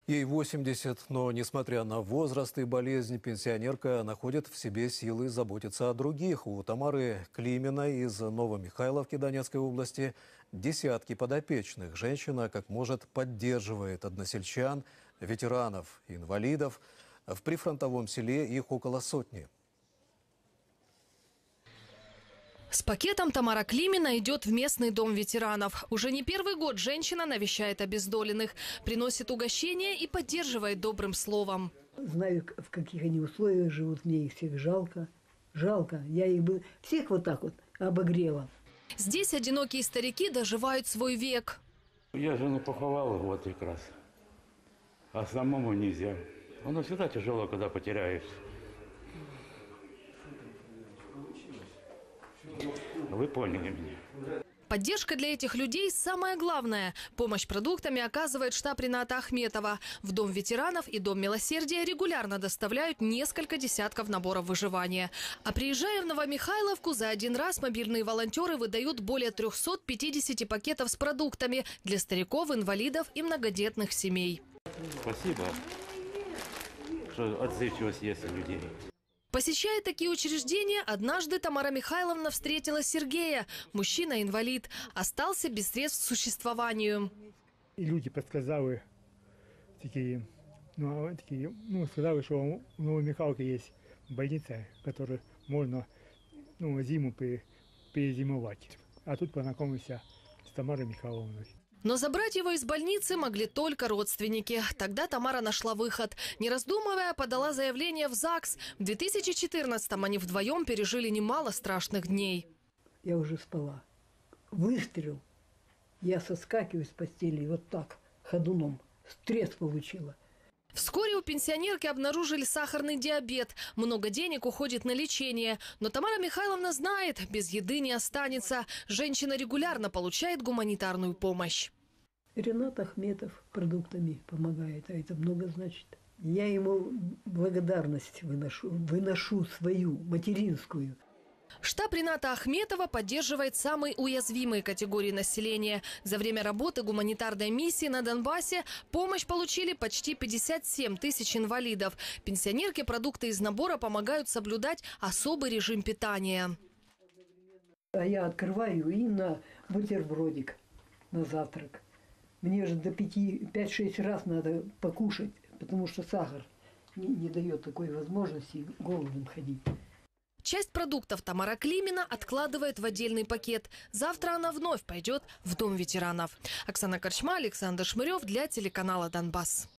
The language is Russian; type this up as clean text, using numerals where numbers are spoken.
Ей 80, но, несмотря на возраст и болезнь, пенсионерка находит в себе силы заботиться о других. У Тамары Климиной из Новомихайловки Донецкой области десятки подопечных. Женщина, как может, поддерживает односельчан, ветеранов, инвалидов. В прифронтовом селе их около сотни. С пакетом Тамара Климина идет в местный дом ветеранов. Уже не первый год женщина навещает обездоленных, приносит угощения и поддерживает добрым словом. Знаю, в каких они условиях живут, мне их всех жалко. Жалко. Я их бы всех вот так вот обогрела. Здесь одинокие старики доживают свой век. Я жену поховал вот как раз, а самому нельзя. Оно всегда тяжело, когда потеряешь. Вы поняли меня. Поддержка для этих людей самое главное. Помощь продуктами оказывает штаб Рината Ахметова. В Дом ветеранов и Дом милосердия регулярно доставляют несколько десятков наборов выживания. А приезжая в Новомихайловку, за один раз мобильные волонтеры выдают более 350 пакетов с продуктами для стариков, инвалидов и многодетных семей. Спасибо, что отзывчивость есть у людей. Посещая такие учреждения, однажды Тамара Михайловна встретила Сергея. Мужчина-инвалид. Остался без средств к существованию. І люди підказали сказали, що у Новомихайловці є больниця, в якій можна зиму перезимувати. А тут познайомився з Тамарою Михайловною. Но забрать его из больницы могли только родственники. Тогда Тамара нашла выход. Не раздумывая, подала заявление в ЗАГС. В 2014-м они вдвоем пережили немало страшных дней. Я уже спала. Выстрел. Я соскакиваю с постели и вот так, ходуном. Стресс получила. Вскоре у пенсионерки обнаружили сахарный диабет. Много денег уходит на лечение. Но Тамара Михайловна знает, без еды не останется. Женщина регулярно получает гуманитарную помощь. Ринат Ахметов продуктами помогает, а это много значит. Я ему благодарность выношу свою, материнскую. Штаб Рината Ахметова поддерживает самые уязвимые категории населения. За время работы гуманитарной миссии на Донбассе помощь получили почти 57 тысяч инвалидов. Пенсионерке продукты из набора помогают соблюдать особый режим питания. А я открываю и на бутербродик на завтрак. Мне же до 5-6 раз надо покушать, потому что сахар не дает такой возможности голодным ходить. Часть продуктов Тамара Климина откладывает в отдельный пакет. Завтра она вновь пойдет в Дом ветеранов. Оксана Корчма, Александр Шмырев для телеканала «Донбасс».